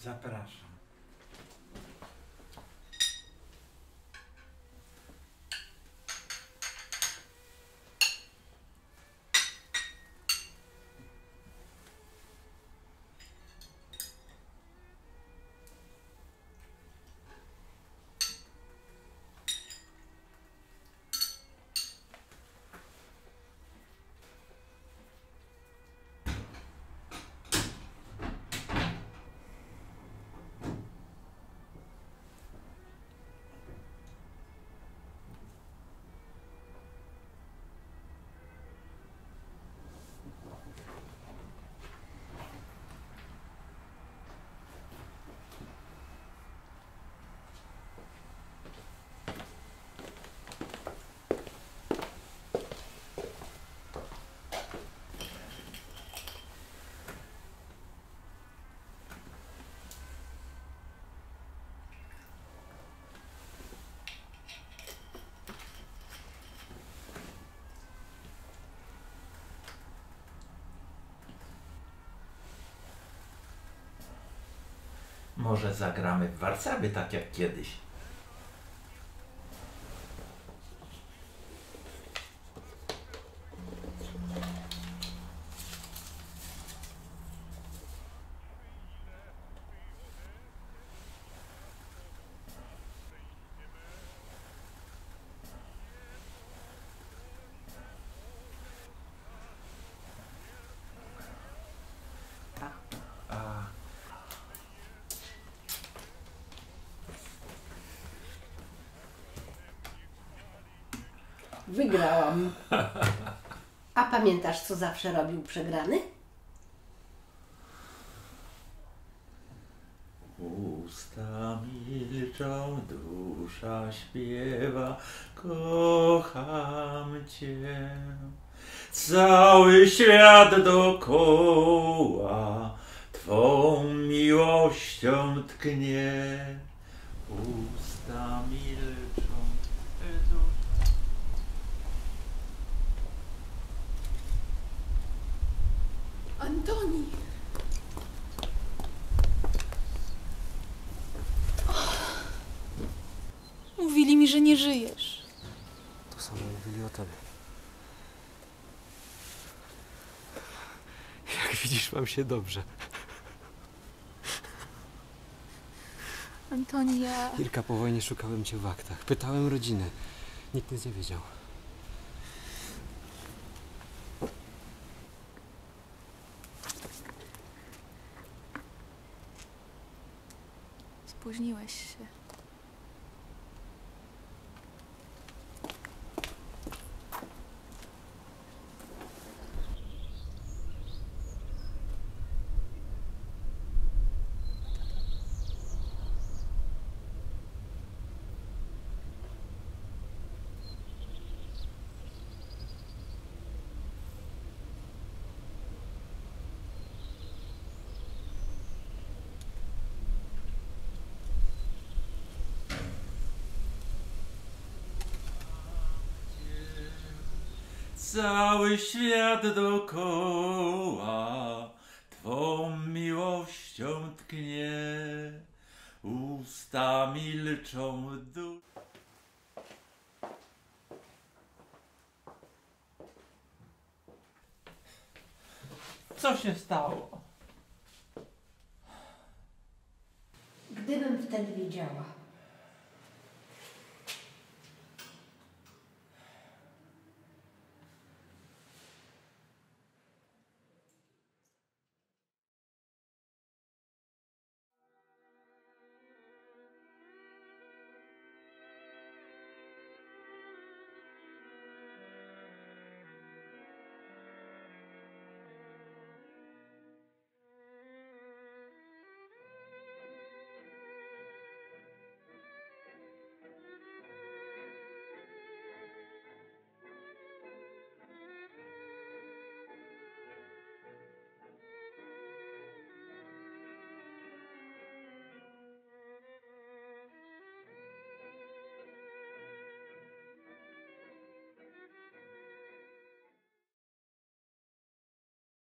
Zapraszam. Może zagramy w Warszawie tak jak kiedyś. Wygrałam. A pamiętasz, co zawsze robił przegrany? Usta milczą, dusza śpiewa, kocham Cię. Cały świat dokoła Twą miłością tknie. Usta milczą. Antoni! Mówili mi, że nie żyjesz. To samo mówili o tobie. Jak widzisz, mam się dobrze. Antoni, ja... Kilka po wojnie szukałem cię w aktach. Pytałem rodziny. Nikt nic nie wiedział. Spóźniłeś się. Cały świat dokoła Twą miłością tknie. Usta milczą, Co się stało? Gdybym wtedy wiedziała,